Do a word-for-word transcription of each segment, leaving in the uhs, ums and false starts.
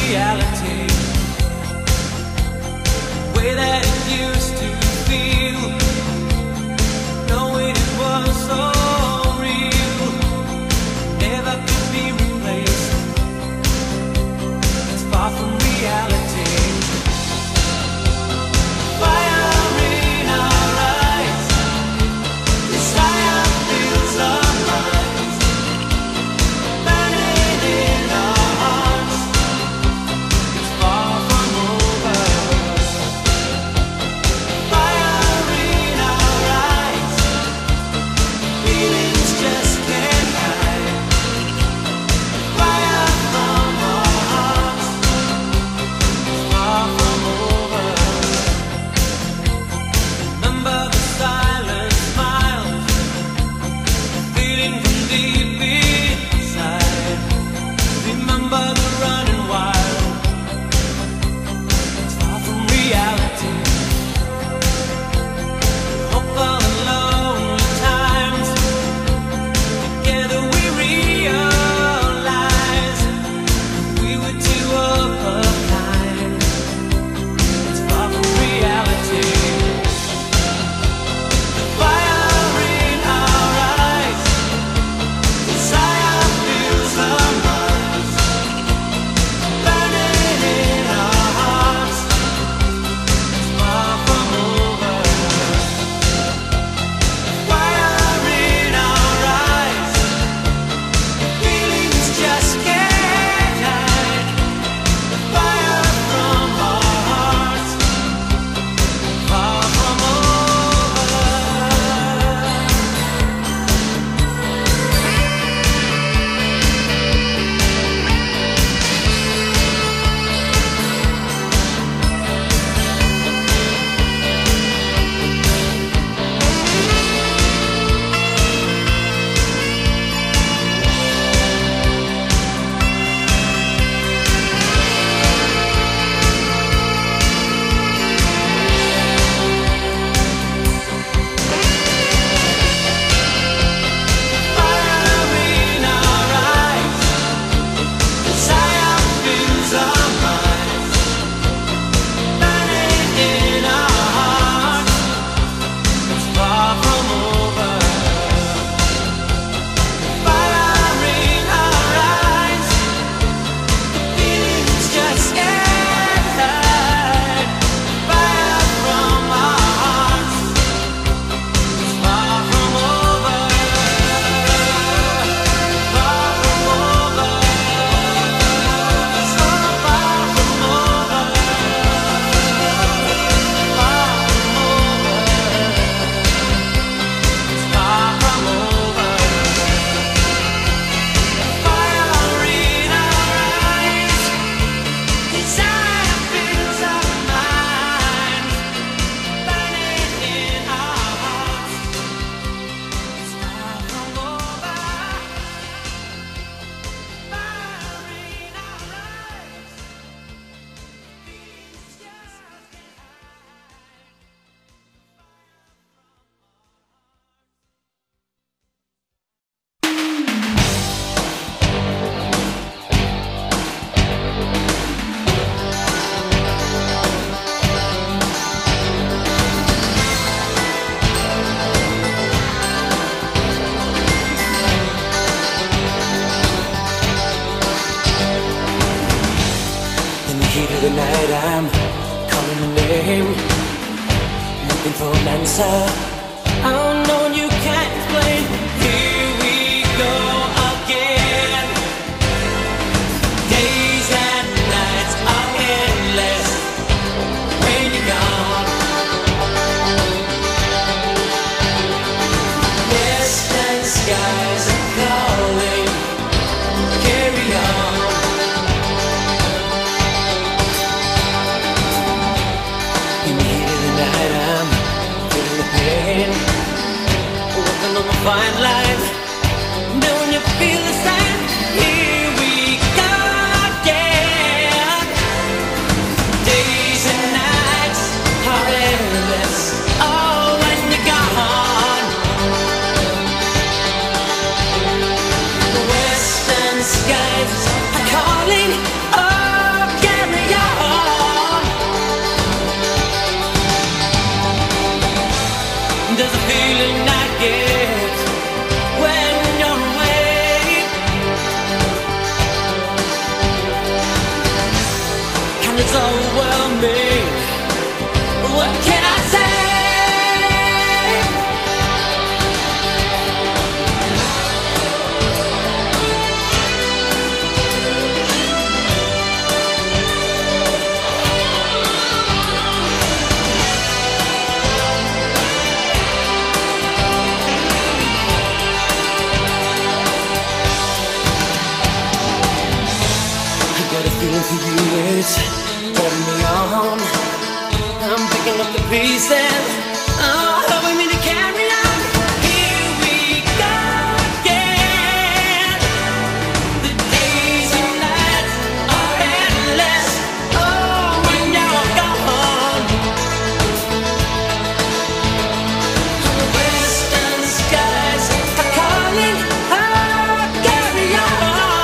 reality, the way that it used to feel, knowing it was so real, never could be replaced. It's far from reality. Fire in our eyes, desire fills our minds, burning in our hearts. It's far from over. Fire in our eyes, feelings just can't hide. Fire from our hearts, it's far from over. Remember the silent smiles, feeling from deep inside. Remember the running wild. It's far from reality. Hope for the lonely times. Together we realize we were two of a kind. It's far from reality. Fire in our eyes, desire fills our minds, burning in our hearts. It's far from over. Fire in our eyes, feelings just can't hide. Fire from our hearts, far from over. Fire in our eyes, desire fills our minds, burning in our hearts. It's far from over. Fire in our eyes, the feelings just can't hide. Fire from our hearts, it's far from over. Far from over. So far from over. Far from over. It's far from over. Fire in our eyes, desire fills our minds, burning in our hearts. It's far from over. Fire in our eyes, feelings just can't In the heat of the night, I'm calling your name, looking for an answer. Unknown, you can't explain. Here we go again. Days and nights are endless when you're gone. Western skies are calling. Carry on. In the heat of the night, I'm feeling the pain, working on my fine line. Don't you feel the same? Here we go again. Days and nights are endless. Oh, when you're gone. The western skies are calling again. and it's overwhelming. What can I say? Feeling for you, it's holding me on. I'm picking up the pieces, oh, helping me to carry on. Here we go again. The days and nights are endless. Oh, when you're gone, the western skies are calling. Oh, carry on.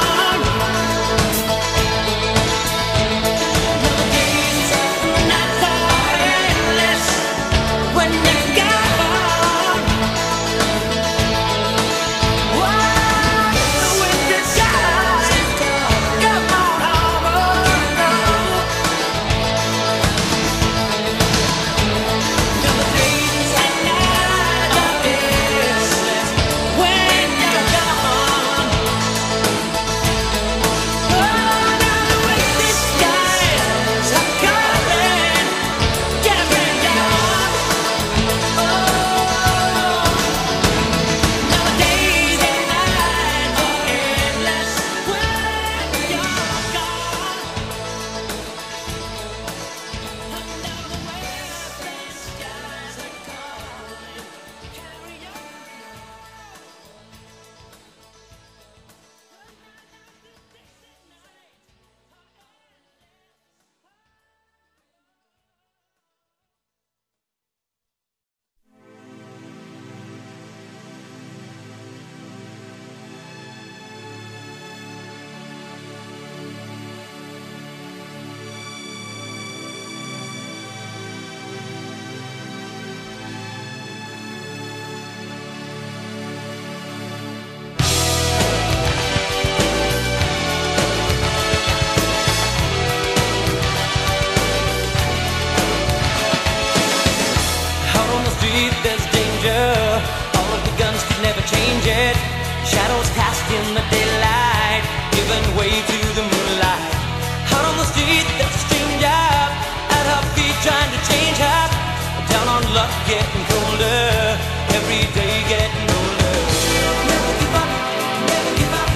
There's danger, all of the guns could never change it. Shadows cast in the daylight, giving way to the moonlight. Out on the street, there's a stranger, at her feet trying to change her. Down on luck, getting colder, every day getting older. Never give up, never give up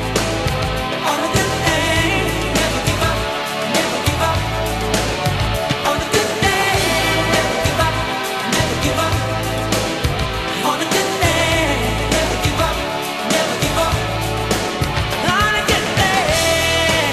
on a good thing. Never give up, never give up on a good thing. Never give up, never give up on a good thing. Never give up, never give up on a good thing.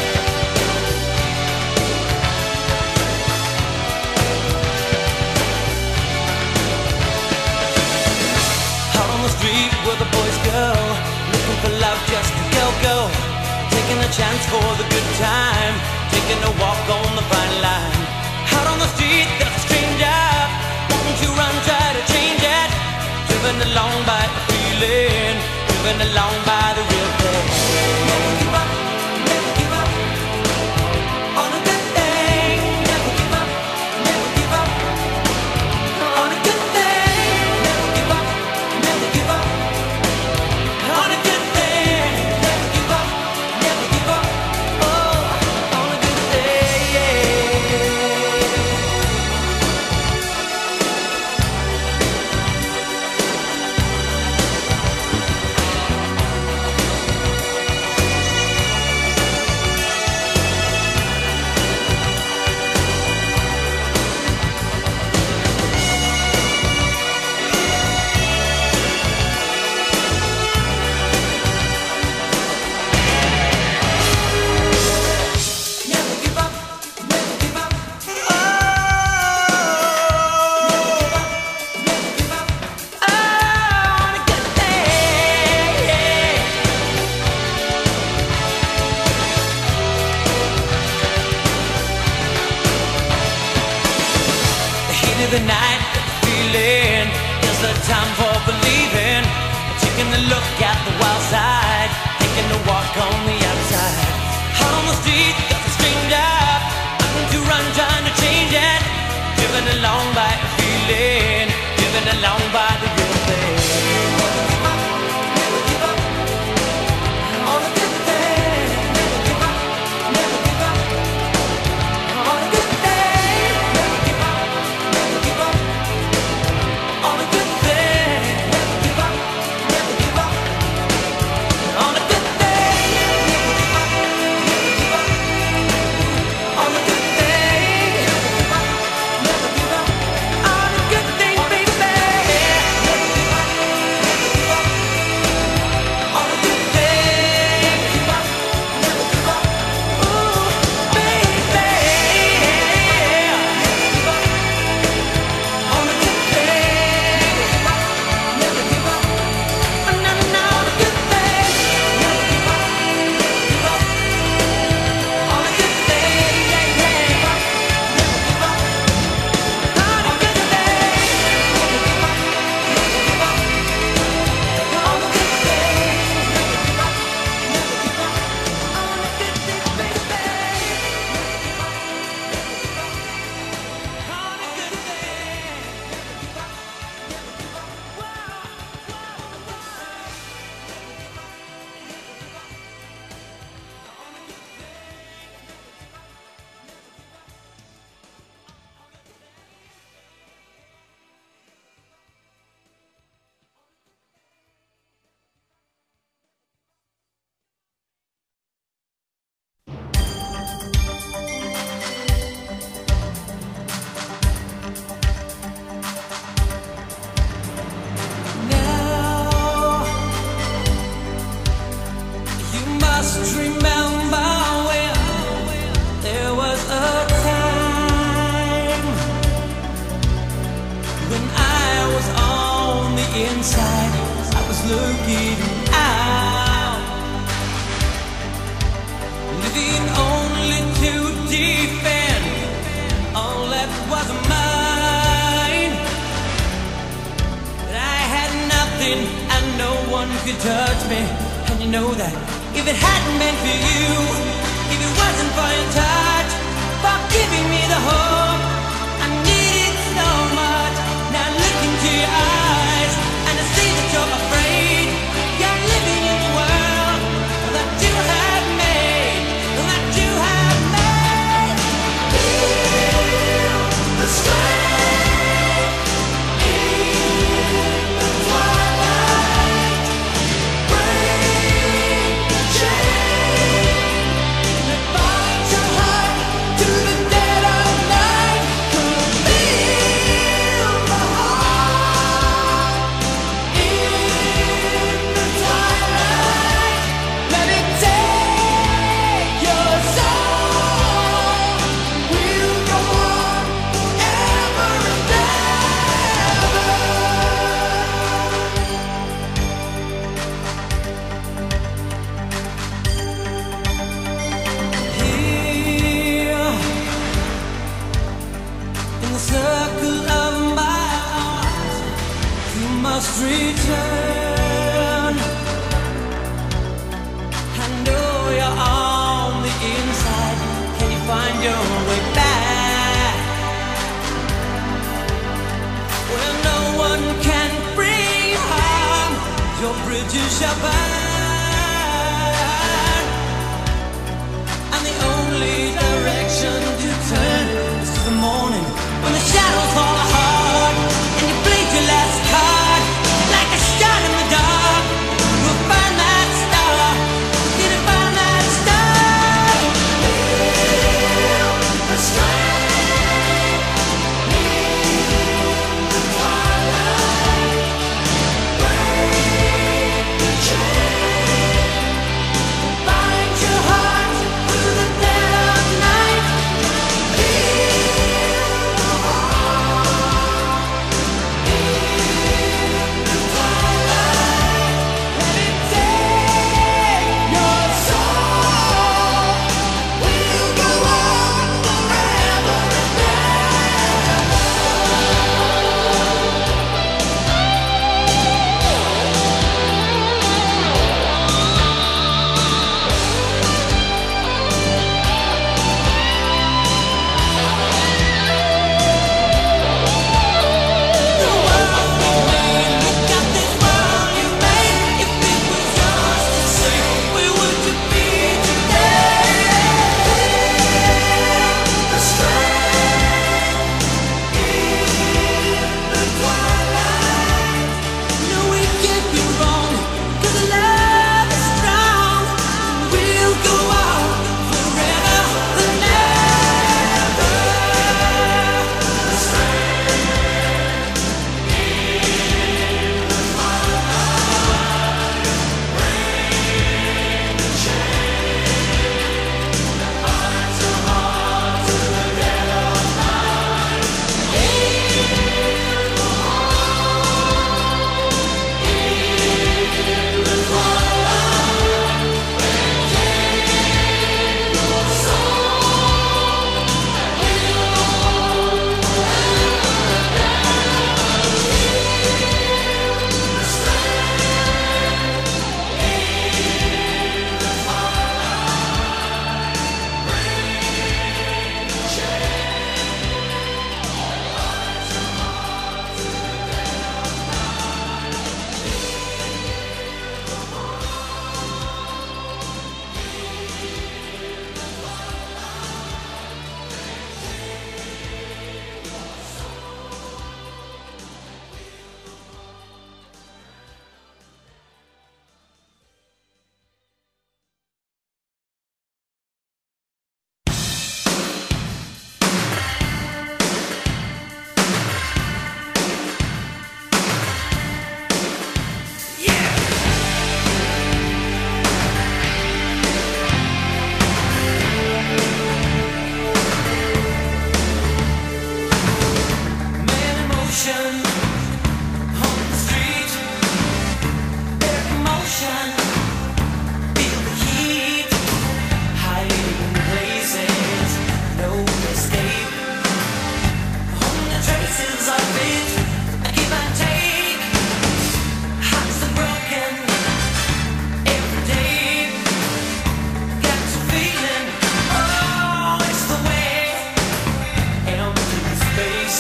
Out on the street where the boys go, looking for love just to go, go. Taking a chance for the good time, taking a walk on the fine line. Out on the street there's a stranger, wanting to run, try to change it. Driven along by the feeling, driven along by the real thing. Never give up, never give up on a good thing. Never give up, never give up on a good thing. Never give up, never give up on a good thing. Never give up, never give up, oh, on a good thing, yeah. Never give up, never give up, oh. Never give up, never give up, oh, on a good thing, yeah. The heat of the night, the feeling is the time for believing. Taking a look at the wild side, taking a walk on the outside. Out on the street, there's a stranger, could touch me, and you know that if it hadn't been for you, if it wasn't for your touch, for giving me the hope I needed so much. Now look into your eyes, and I see that you're afraid. You're living in the world that you have made, that you have made. Feel the strength in the twilight. Break the chain that binds your heart to the dead of night. Feel the heart in the twilight. Let it take your soul. We'll go on ever and ever. Here in the circle of my arms, you must return. I know you're on the inside. Can you find your way back? Where no one can bring harm, your bridges shall burn. And the only direction to turn is to the morning, when the shadows fall hard and you blink your last card. Like a shot in the dark, we'll find that star. Gonna find that star. Feel the strength in the twilight. Break the chain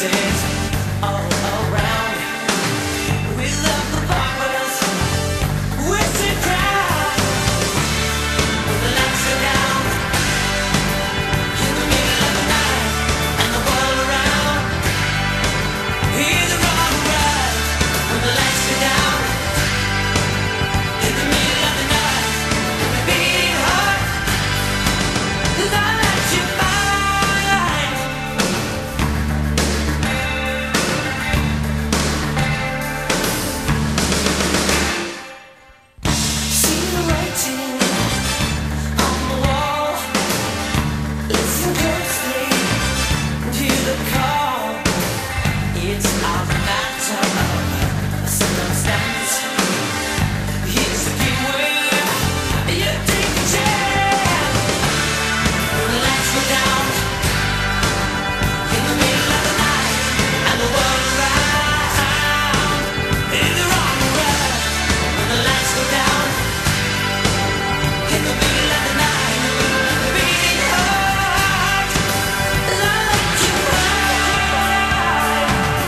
faces all around. We love the barbers, we sit down when the lights are down in the middle of the night, and the world around is the wrong right. When the lights are down in the middle of the night, beating heart is all that you find. See the writing on the wall. Listen closely to the call. It's a matter of circumstance. Here's the key where you take a chance. When the lights go down in the middle of the night, and the world around is the wrong way. When the lights go down in the middle of the night, beating heart is all that you find.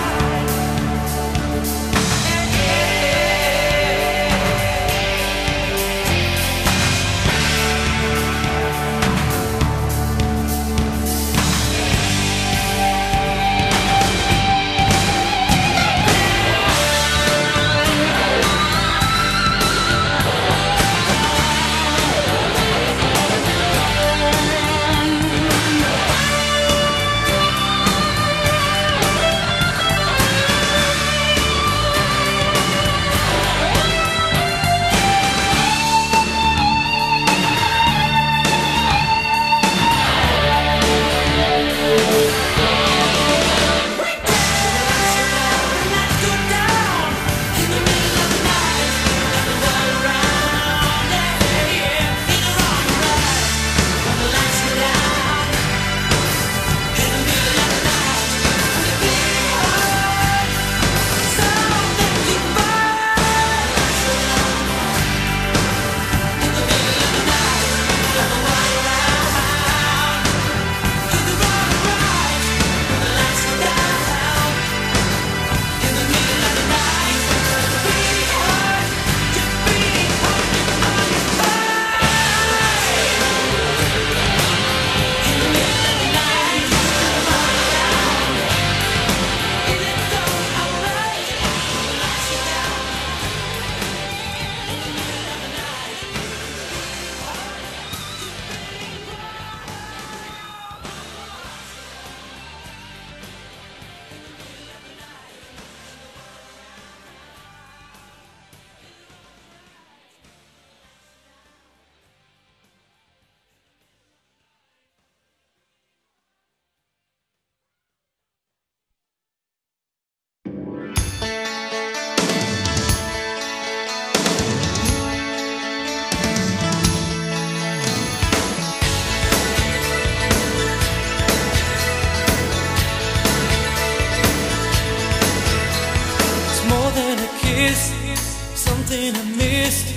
It's more than a kiss, something I missed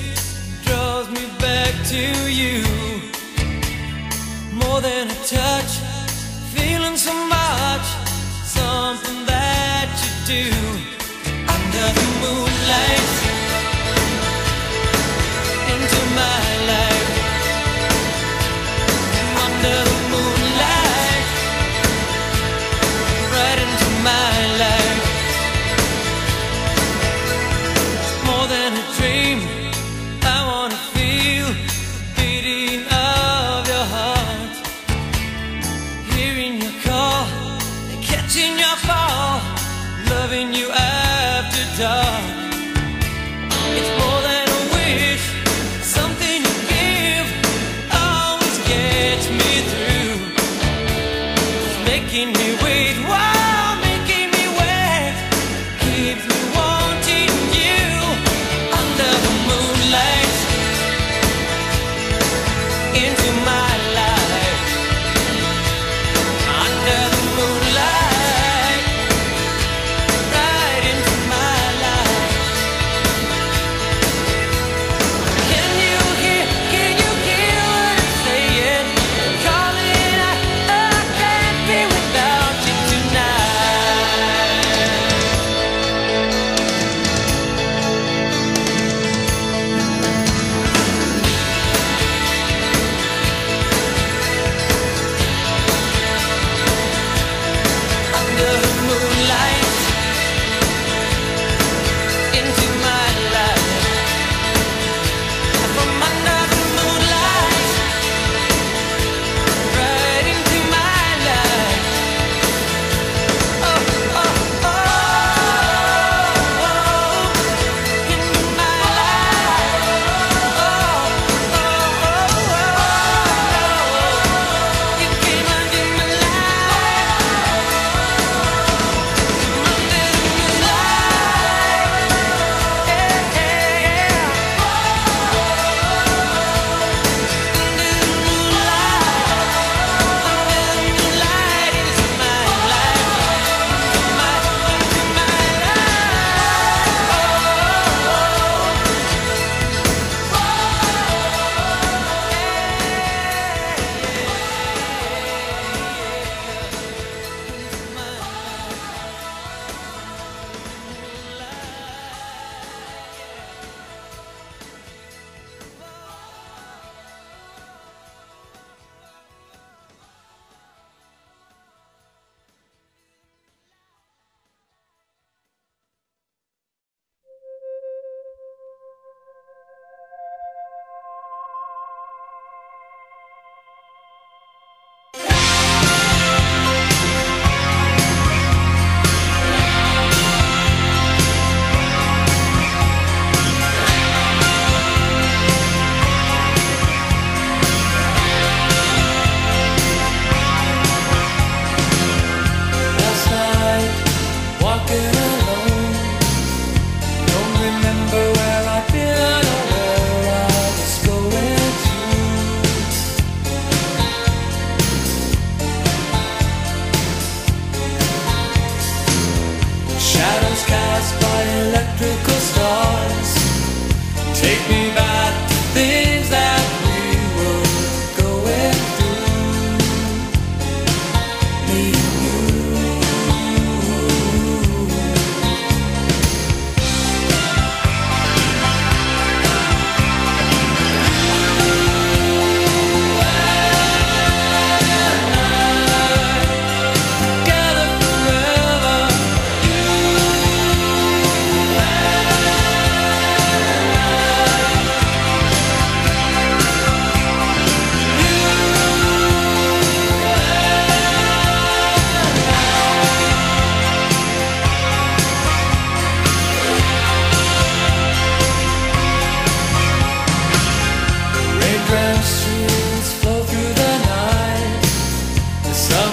draws me back to you. More than a touch, feeling so much, something that you do. Under the moonlight, into my life. Under the moonlight, right into my life. More than a dream, I wanna feel the beating of your heart. Hearing your call, catching your fall, loving you after dark. It's more than a wish, something you give, always gets me through. It's making me wait while making me wait, keeps me wanting you. Under the moonlight, into my life. Under the moonlight, right into my life. Can you hear, can you hear what I'm saying? Calling out, I can't be without you tonight.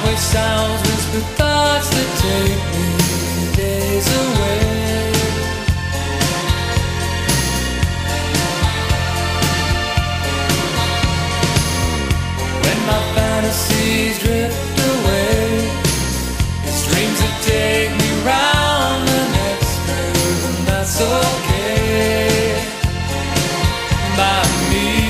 Softwave sounds, whisper thoughts that take me days away. When my fantasies drift away, it's dreams that take me round the next curve, and that's okay by me.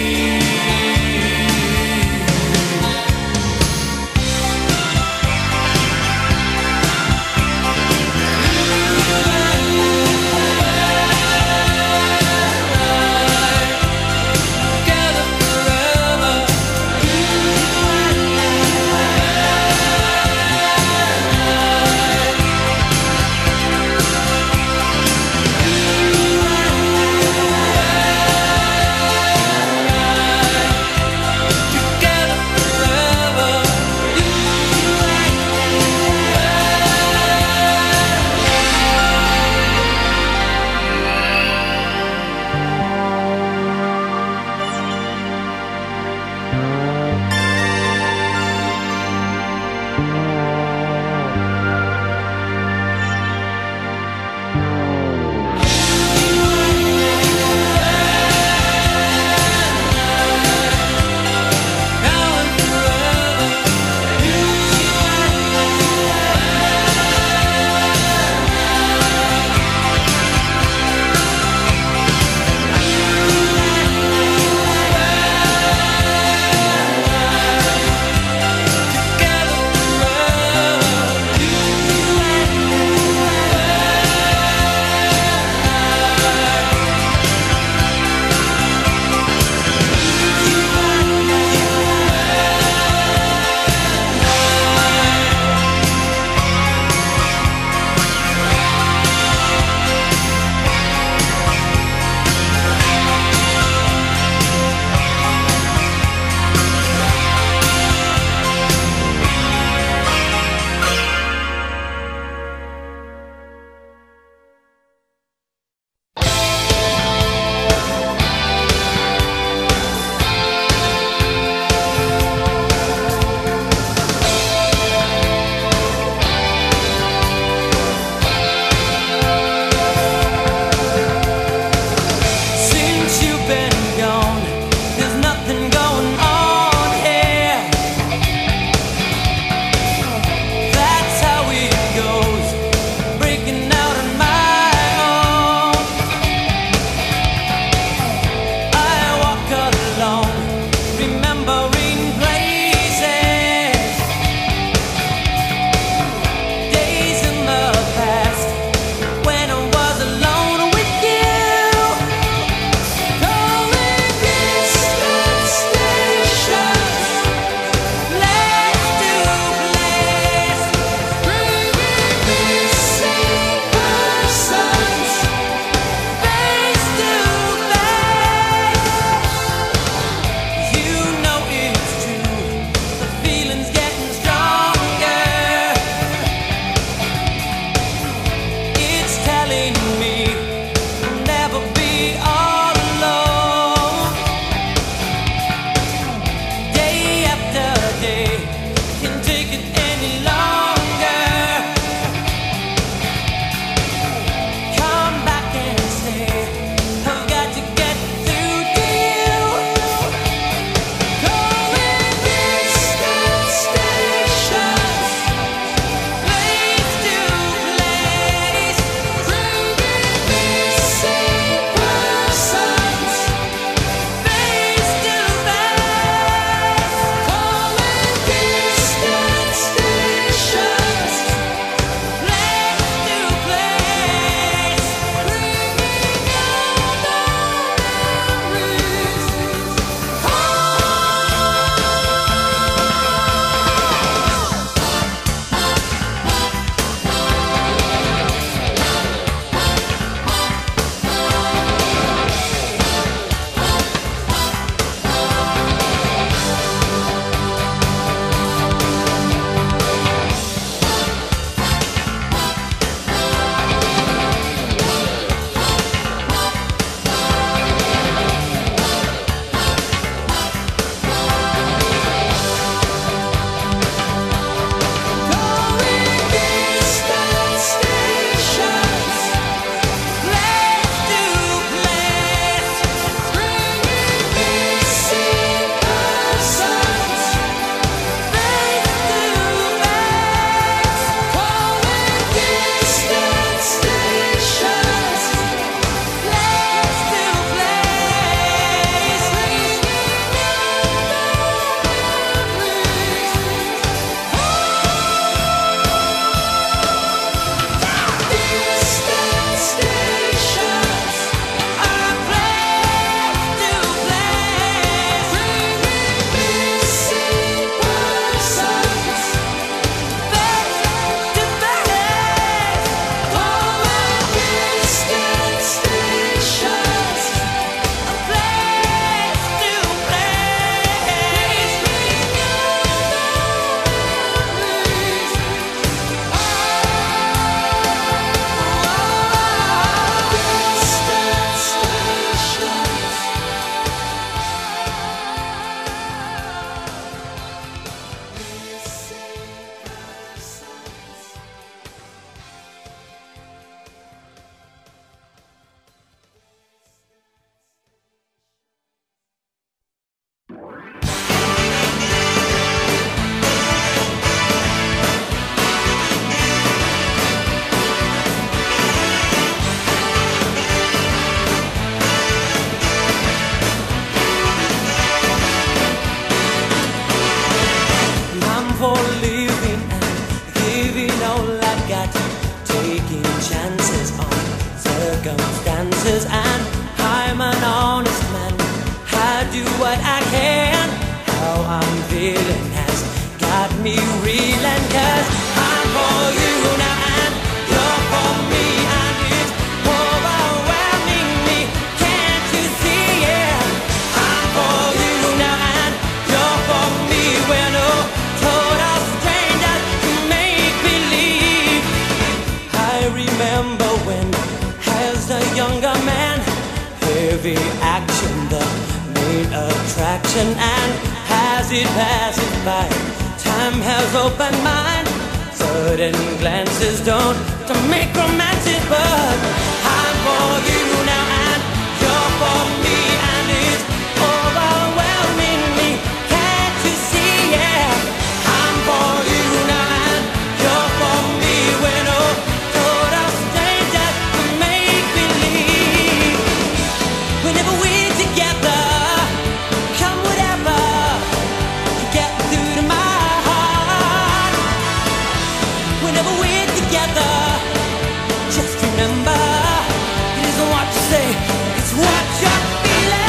every action the main attraction, and as it passes by, time has opened mine. Sudden glances don't to make romances, but I'm for you now and you're for me, and it's overwhelming me. Can't you see? Yeah, I'm for you now and you're for me. We're no total strangers to make believe. Whenever we're together, come whatever, you get through to my heart. Whenever we're together, just remember, it isn't what you say, it's what you're feeling.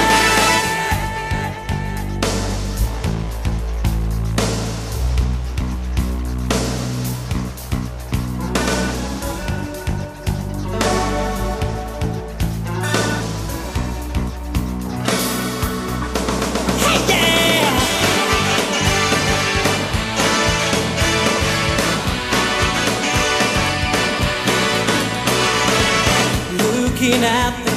Hey, yeah! Looking at the